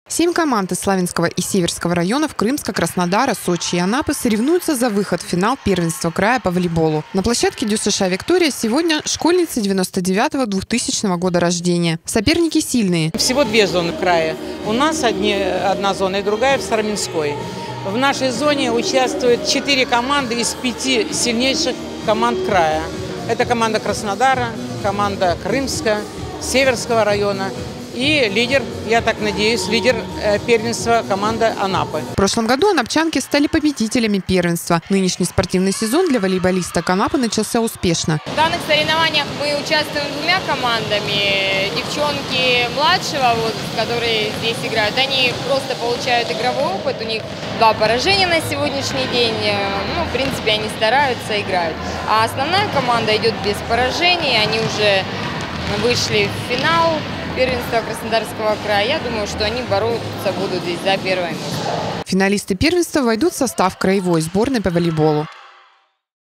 7 команд из Славянского и Северского районов Крымска, Краснодара, Сочи и Анапы соревнуются за выход в финал первенства края по волейболу. На площадке ДЮСШ «Виктория» сегодня школьницы 99-2000 года рождения. Соперники сильные. Всего две зоны края. У нас одна зона и другая в Староминской. В нашей зоне участвуют 4 команды из 5 сильнейших команд края. Это команда Краснодара, команда Крымска, Северского района и лидер, я так надеюсь, лидер первенства команда Анапы. В прошлом году анапчанки стали победителями первенства. Нынешний спортивный сезон для волейболисток Анапы начался успешно. В данных соревнованиях мы участвуем двумя командами. Девчонки младшего, которые здесь играют, они просто получают игровой опыт. У них 2 поражения на сегодняшний день. В принципе, они стараются, играют. А основная команда идет без поражений. Они уже вышли в финал первенства Краснодарского края. Я думаю, что они бороться будут здесь за первое место. Финалисты первенства войдут в состав краевой сборной по волейболу.